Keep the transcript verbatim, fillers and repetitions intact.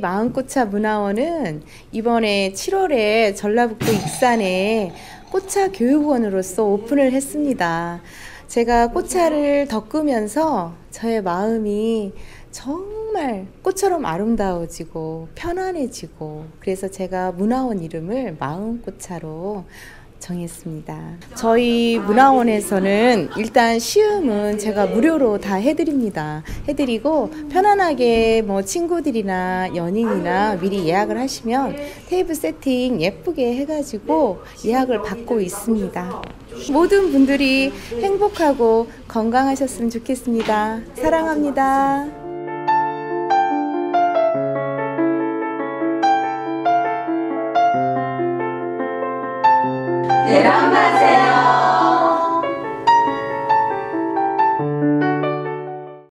마음꽃차 문화원은 이번에 칠월에 전라북도 익산에 꽃차 교육원으로서 오픈을 했습니다. 제가 꽃차를 덕으면서 저의 마음이 정말 꽃처럼 아름다워지고 편안해지고, 그래서 제가 문화원 이름을 마음꽃차로 정했습니다. 저희 문화원에서는 일단 시음은 제가 무료로 다 해드립니다. 해드리고 편안하게 뭐 친구들이나 연인이나 미리 예약을 하시면 테이블 세팅 예쁘게 해가지고 예약을 받고 있습니다. 모든 분들이 행복하고 건강하셨으면 좋겠습니다. 사랑합니다. 내려가세요.